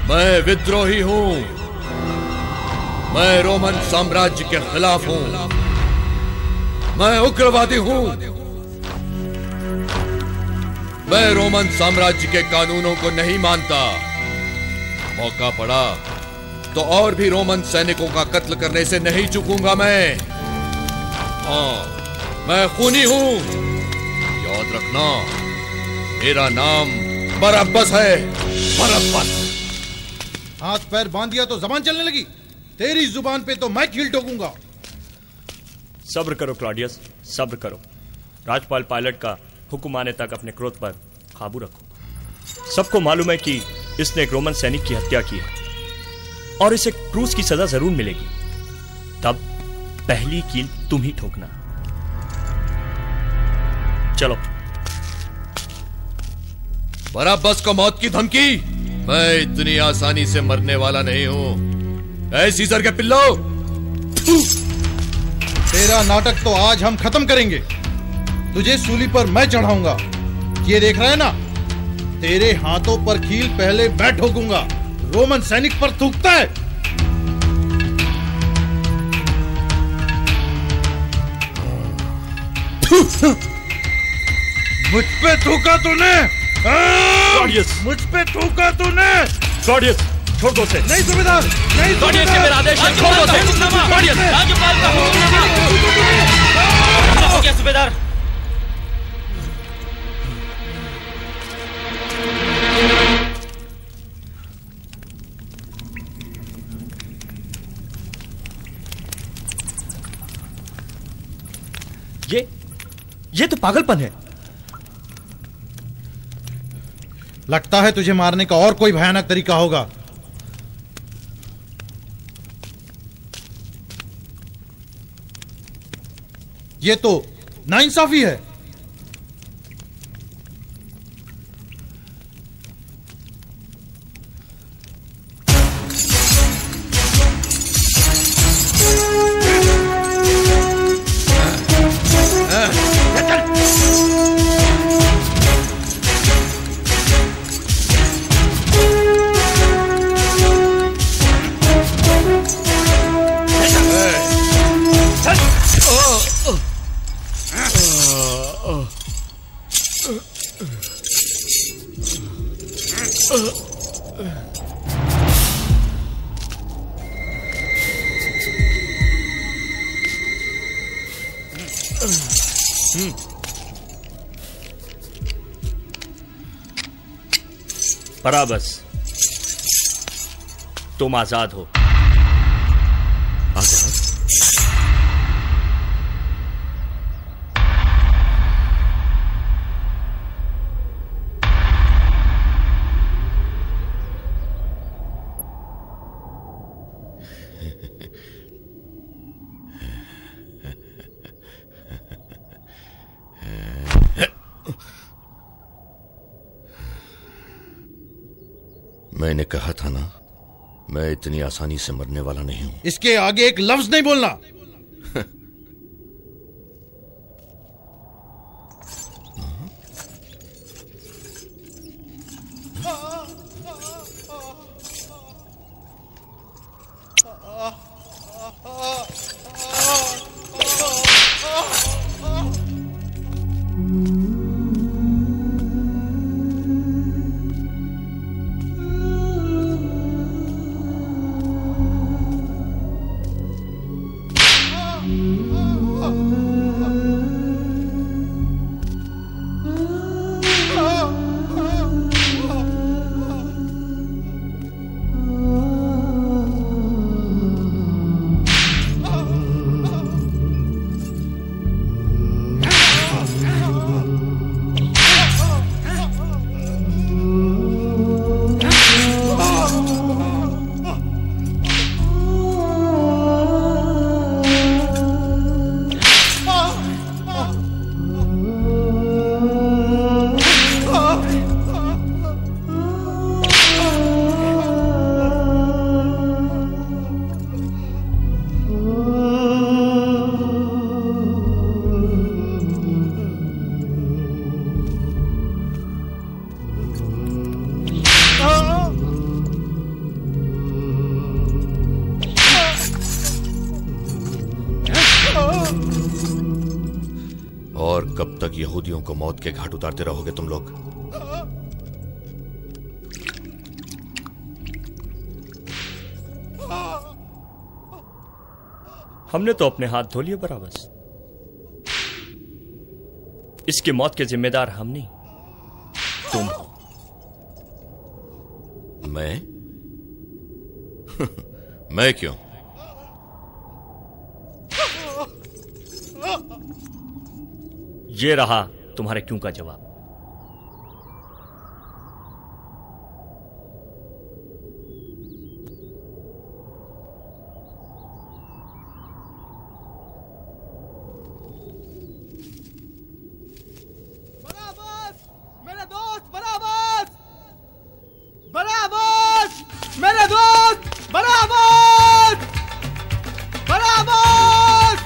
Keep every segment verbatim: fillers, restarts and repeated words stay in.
मैं विद्रोही हूं। मैं रोमन साम्राज्य के खिलाफ हूं। मैं उग्रवादी हूं। मैं रोमन साम्राज्य के कानूनों को नहीं मानता। मौका पड़ा तो और भी रोमन सैनिकों का कत्ल करने से नहीं चूकूंगा मैं। हाँ, मैं खूनी हूं। याद रखना, मेरा नाम बरअब्बस है। बरअब्बस। हाथ पैर बांध दिया तो जबान चलने लगी। तेरी जुबान पे तो मैं कील ठोकूंगा। सब्र करो क्लॉडियस, सब्र करो। राजपाल पायलट का हुक्म आने तक अपने क्रोध पर काबू रखो। सबको मालूम है कि इसने एक रोमन सैनिक की हत्या की है और इसे क्रूस की सजा जरूर मिलेगी। तब पहली कील तुम ही ठोकना। चलो। बरअब्बस को मौत की धमकी? मैं इतनी आसानी से मरने वाला नहीं हूं। ऐ सीजर के पिल्लो, तेरा नाटक तो आज हम खत्म करेंगे। तुझे सूली पर मैं चढ़ाऊंगा। ये देख रहा है ना, तेरे हाथों पर कील पहले मैं ठोकूंगा। रोमन सैनिक पर थूकता है। मुझ पे थूका तूने। क्लॉडियस, मुझ पे थूका तूने। क्लॉडियस, छोड़ दो उसे। नहीं सूबेदार, नहीं क्लॉडियस, ये मेरा आदेश है। छोड़ दो उसे। क्लॉडियस, राज्यपाल का हुक्मनामा। हो गया सूबेदार। ये ये तो पागलपन है। लगता है तुझे मारने का और कोई भयानक तरीका होगा। ये तो नाइंसाफी है। बराबस, तुम आजाद हो। आजाद? मैंने कहा था ना, मैं इतनी आसानी से मरने वाला नहीं हूं। इसके आगे एक लफ्ज नहीं बोलना। और कब तक यहूदियों को मौत के घाट उतारते रहोगे तुम लोग? हमने तो अपने हाथ धो लिए बराबस। इसकी मौत के जिम्मेदार हम नहीं, तुम हो। मैं? मैं क्यों? ये रहा तुम्हारे क्यों का जवाब। बराबस, मेरा दोस्त बराबस, बराबस, मेरा दोस्त बराबस, बराबस।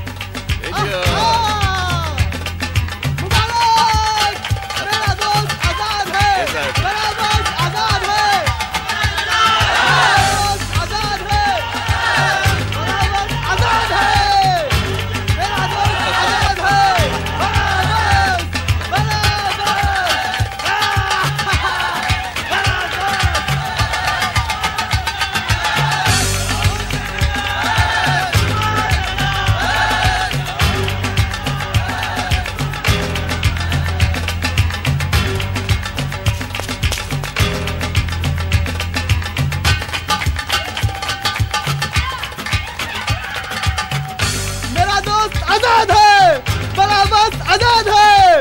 आजाद है, बराबस आजाद है।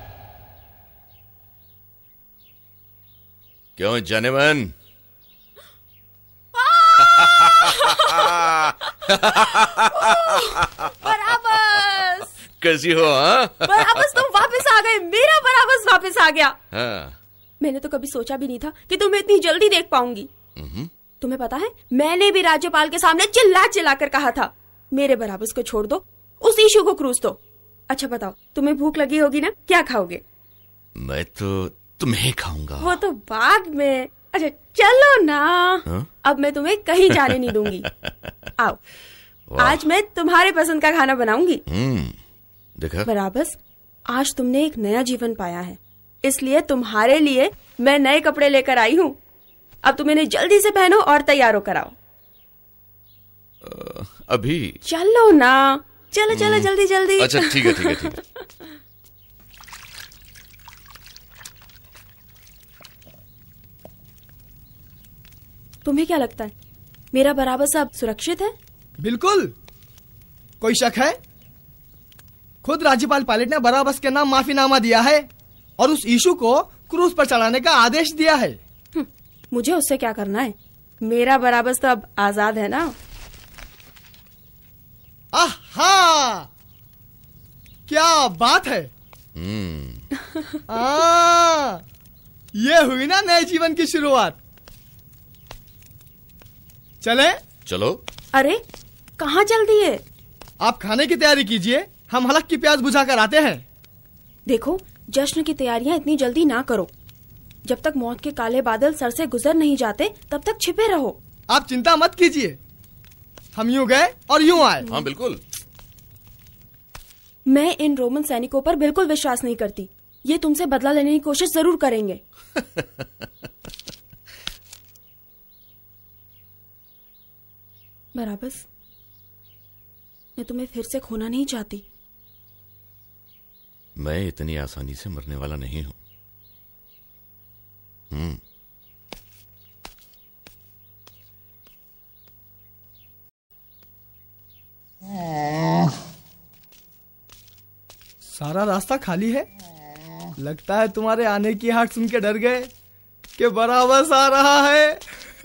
क्यों जेन्टलमैन? बराबस कैसी हो? हाँ बराबस तुम वापस आ गए, मेरा बराबस वापस आ गया। हाँ। मैंने तो कभी सोचा भी नहीं था कि तुम्हें इतनी जल्दी देख पाऊंगी। तुम्हें पता है, मैंने भी राज्यपाल के सामने चिल्ला चिल्ला कर कहा था, मेरे बराबस को छोड़ दो, उस इशू को क्रूज दो। अच्छा बताओ, तुम्हें भूख लगी होगी ना, क्या खाओगे? मैं तो तुम्हें खाऊंगा। वो तो बाद में। अच्छा चलो ना। हा? अब मैं तुम्हें कहीं जाने नहीं दूंगी। आओ, आज मैं तुम्हारे पसंद का खाना बनाऊंगी। हम्म, देखा? बराबस, आज तुमने एक नया जीवन पाया है, इसलिए तुम्हारे लिए मैं नए कपड़े लेकर आई हूँ। अब तुम इन्हें जल्दी से पहनो और तैयार हो कराओ। आ, अभी? चलो ना, चलो चलो जल्दी जल्दी। अच्छा ठीक है ठीक है ठीक है। तुम्हें क्या लगता है, मेरा बराबस अब सुरक्षित है? बिल्कुल। कोई शक है? खुद राज्यपाल पायलट ने बराबस के नाम माफीनामा दिया है और उस इशू को क्रूज पर चढ़ाने का आदेश दिया है। मुझे उससे क्या करना है? मेरा बराबस तो अब आजाद है ना। आहा, क्या बात है। आ, ये हुई ना नए जीवन की शुरुआत। चले? चलो। अरे कहाँ चल दिए? आप खाने की तैयारी कीजिए, हम हलक की प्याज बुझा कर आते हैं। देखो, जश्न की तैयारियां इतनी जल्दी ना करो। जब तक मौत के काले बादल सर से गुजर नहीं जाते, तब तक छिपे रहो। आप चिंता मत कीजिए, हम यूं गए और यूं आए। हाँ बिल्कुल। मैं इन रोमन सैनिकों पर बिल्कुल विश्वास नहीं करती। ये तुमसे बदला लेने की कोशिश जरूर करेंगे। बराबस, मैं तुम्हें फिर से खोना नहीं चाहती। मैं इतनी आसानी से मरने वाला नहीं हूं। हम्म। सारा रास्ता खाली है। लगता है तुम्हारे आने की हाट सुन के डर गए कि बराबस आ रहा है।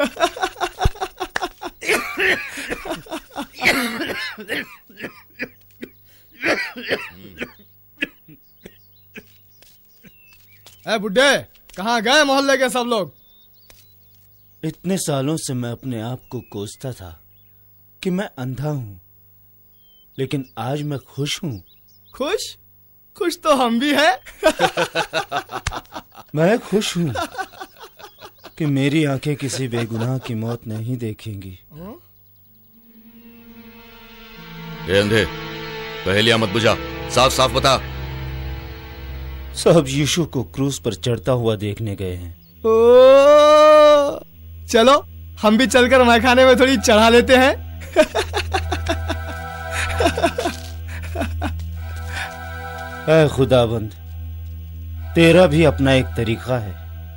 ए बुड्ढे, कहाँ गए मोहल्ले के सब लोग? इतने सालों से मैं अपने आप को कोसता था कि मैं अंधा हूँ, लेकिन आज मैं खुश हूँ। खुश? खुश तो हम भी हैं। मैं खुश हूँ कि मेरी आंखें किसी बेगुनाह की मौत नहीं देखेंगी। ए अंधे, पहेलियां मत बुझा, साफ साफ बता। साहब यीशु को क्रूस पर चढ़ता हुआ देखने गए हैं। ओ, चलो हम भी चलकर मैखाने में थोड़ी चढ़ा लेते हैं। ऐ खुदाबंद, तेरा भी अपना एक तरीका है।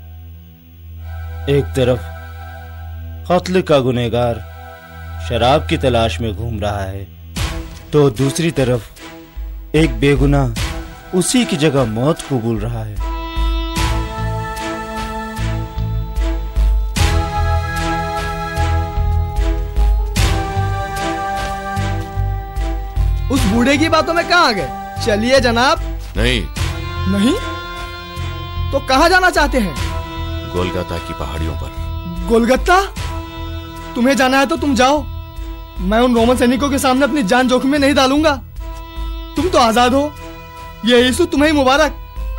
एक तरफ कत्ल का गुनहगार शराब की तलाश में घूम रहा है, तो दूसरी तरफ एक बेगुनाह उसी की जगह मौत कबूल रहा है। उस बूढ़े की बातों में कहाँ आ गए? चलिए जनाब। नहीं नहीं तो कहाँ जाना चाहते हैं? गोलगाता की पहाड़ियों पर। गोलगत्ता? तुम्हें जाना है तो तुम जाओ, मैं उन रोमन सैनिकों के सामने अपनी जान जोखिम में नहीं डालूंगा। तुम तो आजाद हो, ये यीशु तुम्हें ही मुबारक।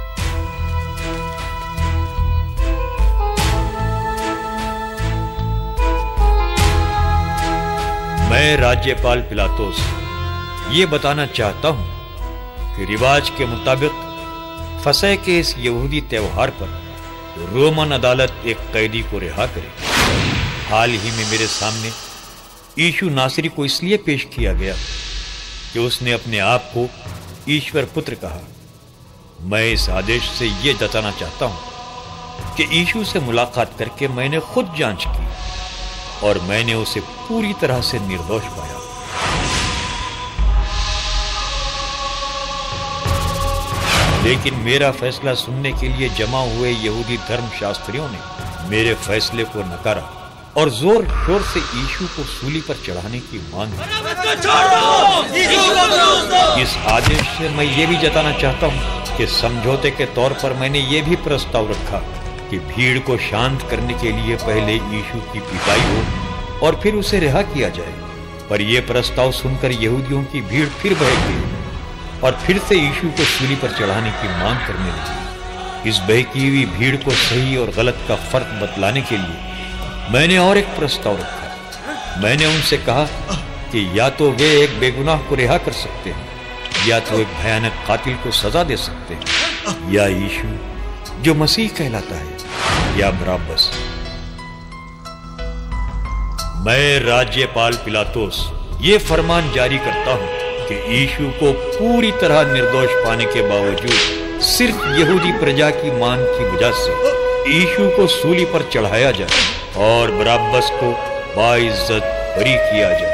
मैं राज्यपाल पिलातुस ये बताना चाहता हूं कि रिवाज के मुताबिक फसह के इस यहूदी त्योहार पर रोमन अदालत एक कैदी को रिहा करे। हाल ही में मेरे सामने यीशु नासरी को इसलिए पेश किया गया कि उसने अपने आप को ईश्वर पुत्र कहा। मैं इस आदेश से यह जताना चाहता हूं कि यीशु से मुलाकात करके मैंने खुद जांच की और मैंने उसे पूरी तरह से निर्दोष पाया। लेकिन मेरा फैसला सुनने के लिए जमा हुए यहूदी धर्मशास्त्रियों ने मेरे फैसले को नकारा और जोर शोर से यीशु को सूली पर चढ़ाने की मांग की। इस आदेश से मैं ये भी जताना चाहता हूँ कि समझौते के तौर पर मैंने ये भी प्रस्ताव रखा कि भीड़ को शांत करने के लिए पहले यीशु की पिटाई हो और फिर उसे रिहा किया जाए। पर यह प्रस्ताव सुनकर यहूदियों की भीड़ फिर बह गई और फिर से यीशु को सूली पर चढ़ाने की मांग करने लगी। इस बहकी हुई भीड़ को सही और गलत का फर्क बतलाने के लिए मैंने और एक प्रस्ताव रखा। मैंने उनसे कहा कि या तो वे एक बेगुनाह को रिहा कर सकते हैं, या तो एक भयानक कातिल को सजा दे सकते हैं, या यीशु जो मसीह कहलाता है, या बराबस। मैं राज्यपाल पिलातुस ये फरमान जारी करता हूं कि यीशु को पूरी तरह निर्दोष पाने के बावजूद सिर्फ यहूदी प्रजा की मांग की वजह से यीशु को सूली पर चढ़ाया जाए और बराबस को बाइज्जत बरी किया जाए।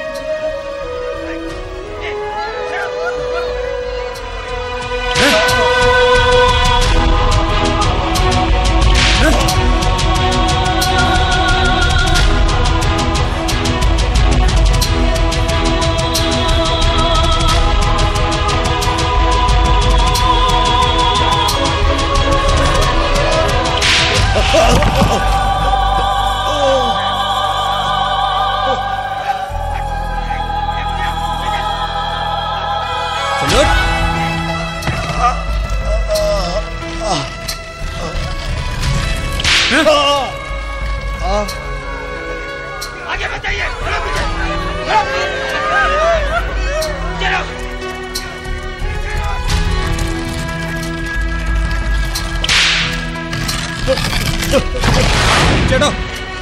चलो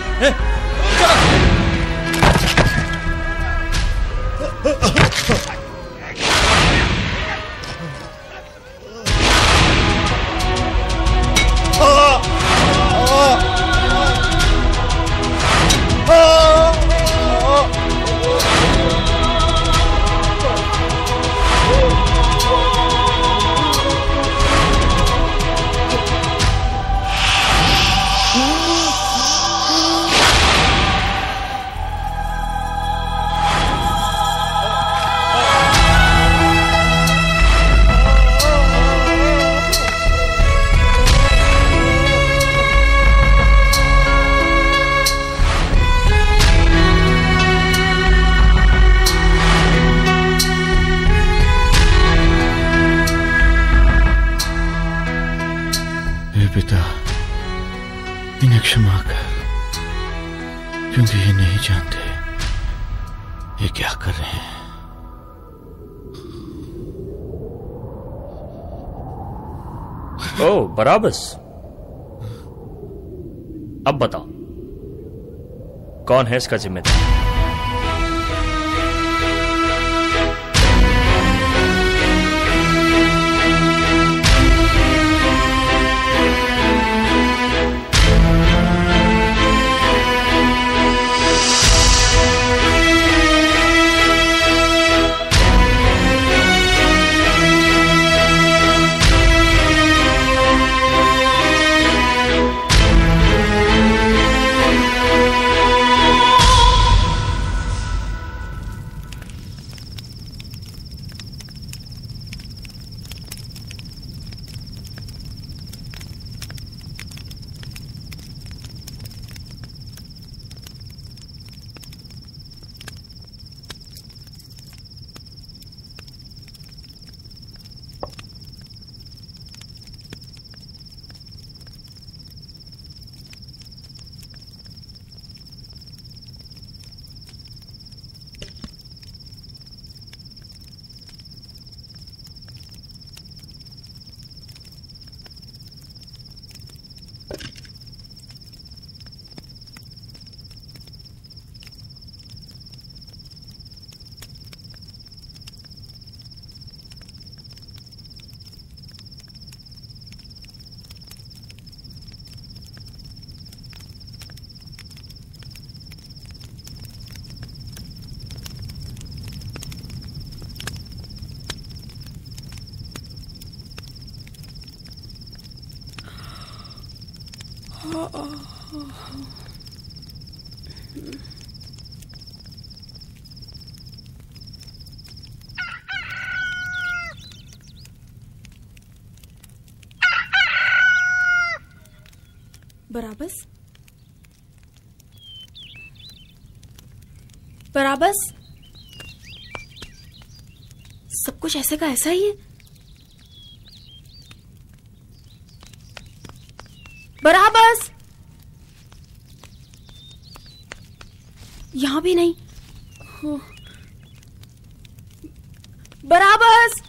पिता, इन्हें क्षमा कर, क्योंकि ये नहीं जानते ये क्या कर रहे हैं। ओह, बराबस। अब बताओ, कौन है इसका जिम्मेदार? बराबस, बराबस, सब कुछ ऐसे का ऐसा ही है। बराबस, यहां भी नहीं। बराबस,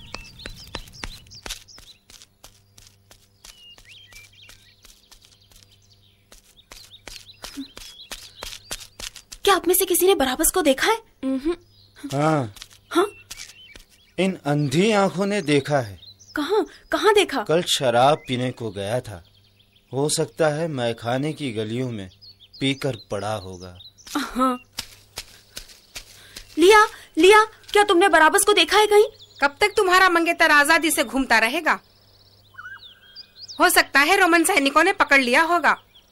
क्या आप में से किसी ने बराबस को देखा है? हाँ। हाँ? इन अंधी आंखों ने देखा है। कहाँ कहाँ देखा? कल शराब पीने को गया था, हो सकता है मैखाने की गलियों में पीकर पड़ा होगा। हाँ। लिया लिया, क्या तुमने बराबस को देखा है कहीं? कब तक तुम्हारा मंगेतर आजादी से घूमता रहेगा? हो सकता है रोमन सैनिकों ने पकड़ लिया होगा।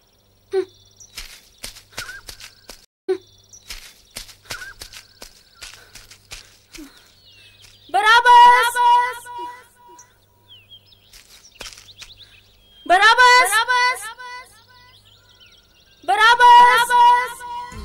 बराबस, बराबस, बराबस, बराबस।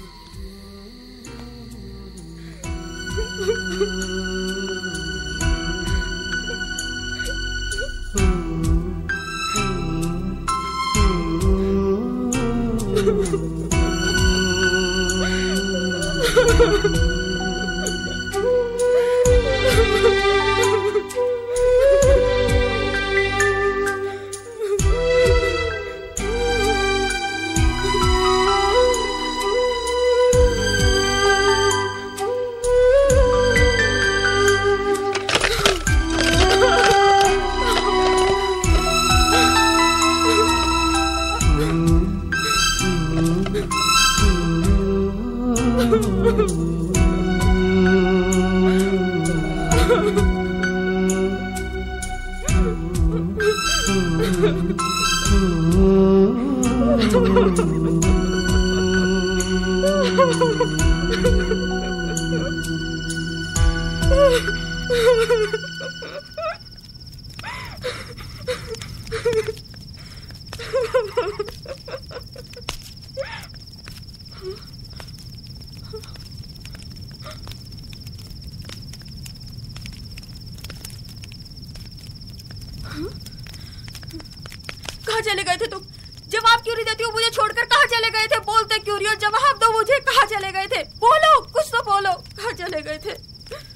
कहाँ चले गए थे तुम? जवाब क्यों नहीं देती हो मुझे छोड़कर? कहाँ चले गए थे? बोलते क्यों नहीं हो? जवाब दो मुझे, कहाँ चले गए थे? बोलो, कुछ तो बोलो, कहाँ चले गए थे?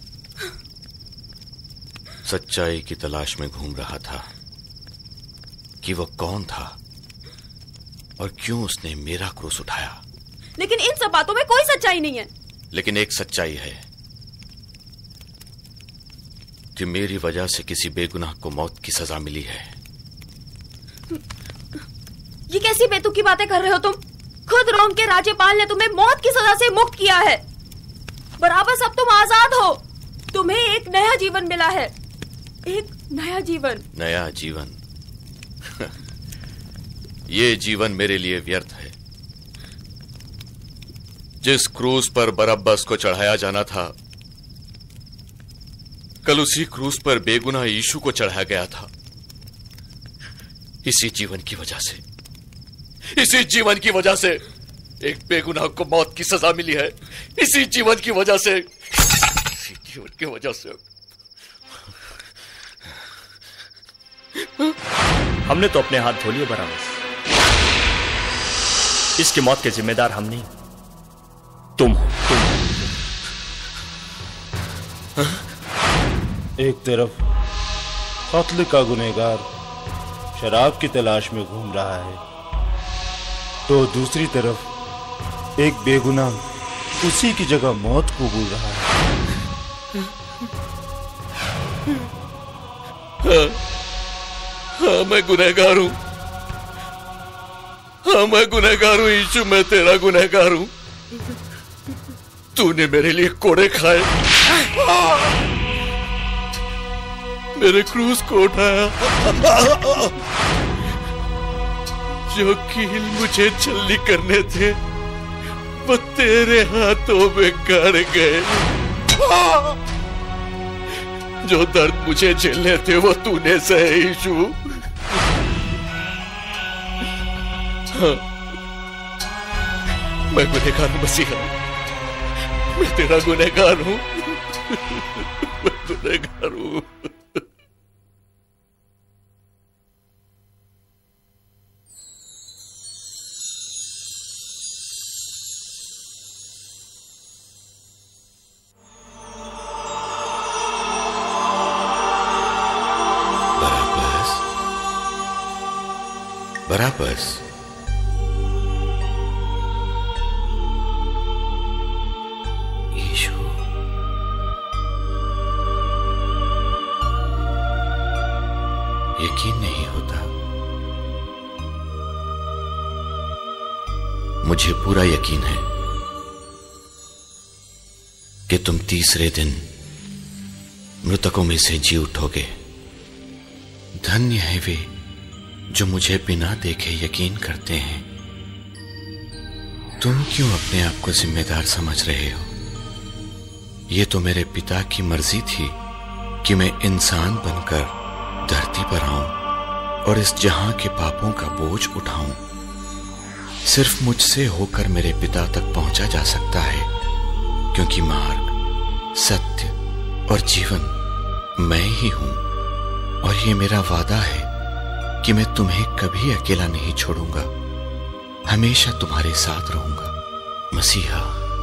सच्चाई की तलाश में घूम रहा था, कि वो कौन था और क्यों उसने मेरा क्रूस उठाया। लेकिन इन सब बातों में कोई सच्चाई नहीं है। लेकिन एक सच्चाई है कि मेरी वजह से किसी बेगुनाह को मौत की सजा मिली है। ये कैसी बेतुकी बातें कर रहे हो तुम? खुद रोम के राज्यपाल ने तुम्हें मौत की सजा से मुक्त किया है। बराबर अब तुम आजाद हो। तुम्हें एक नया जीवन मिला है, एक नया जीवन। नया जीवन? ये जीवन मेरे लिए व्यर्थ है। जिस क्रूस पर बरअब्बस को चढ़ाया जाना था, कल उसी क्रूस पर बेगुनाह यीशु को चढ़ाया गया था। इसी जीवन की वजह से, इसी जीवन की वजह से एक बेगुनाह को मौत की सजा मिली है। इसी जीवन की वजह से, इसी जीवन की वजह से। हमने तो अपने हाथ धो लिए बराबर। इसकी मौत के जिम्मेदार हम नहीं, तुम हो। तुम एक तरफ कत्ल का गुनहगार शराब की तलाश में घूम रहा है, तो दूसरी तरफ एक बेगुनाह उसी की जगह मौत कबूल रहा है। हाँ, हाँ मैं गुनहगार हूं। हाँ मैं गुनहगार हूं यीशु, मैं तेरा गुनहगार हूं। तूने मेरे लिए कोड़े खाए, मेरे क्रूस को उठाया, जो कील मुझे छल्ली करने थे वो तेरे हाथों में गड़ गए। जो दर्द मुझे झेलने थे वो तूने सहे यीशु। हाँ, मैं गुनहगार हूं मसीहा, मैं तेरा गुनहगार हूं, मैं गुनहगार हूं। बराबस, यीशु, यकीन नहीं होता। मुझे पूरा यकीन है कि तुम तीसरे दिन मृतकों में से जी उठोगे। धन्य है वे जो मुझे बिना देखे यकीन करते हैं। तुम क्यों अपने आप को जिम्मेदार समझ रहे हो? ये तो मेरे पिता की मर्जी थी कि मैं इंसान बनकर धरती पर आऊं और इस जहां के पापों का बोझ उठाऊं। सिर्फ मुझसे होकर मेरे पिता तक पहुंचा जा सकता है, क्योंकि मार्ग, सत्य और जीवन मैं ही हूं। और ये मेरा वादा है कि मैं तुम्हें कभी अकेला नहीं छोड़ूंगा, हमेशा तुम्हारे साथ रहूंगा मसीहा।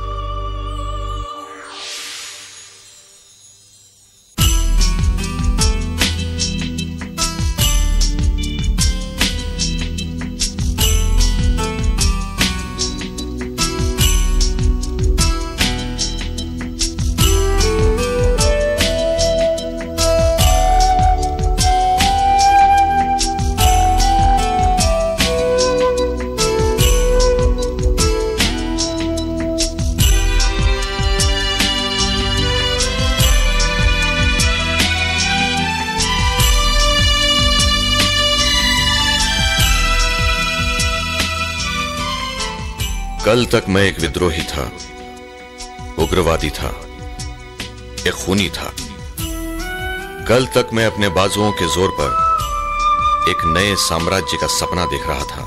कल तक मैं एक विद्रोही था, उग्रवादी था, एक खूनी था। कल तक मैं अपने बाजुओं के जोर पर एक नए साम्राज्य का सपना देख रहा था।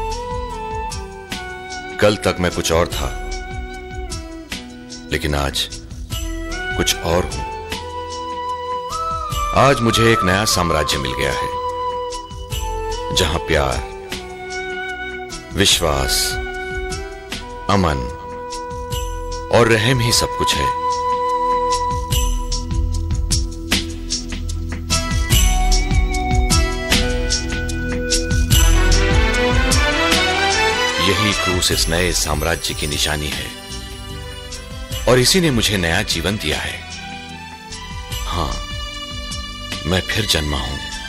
कल तक मैं कुछ और था, लेकिन आज कुछ और हूं। आज मुझे एक नया साम्राज्य मिल गया है, जहां प्यार, विश्वास, अमन और रहम ही सब कुछ है। क्रूस इस नए साम्राज्य की निशानी है और इसी ने मुझे नया जीवन दिया है। हाँ, मैं फिर जन्मा हूं।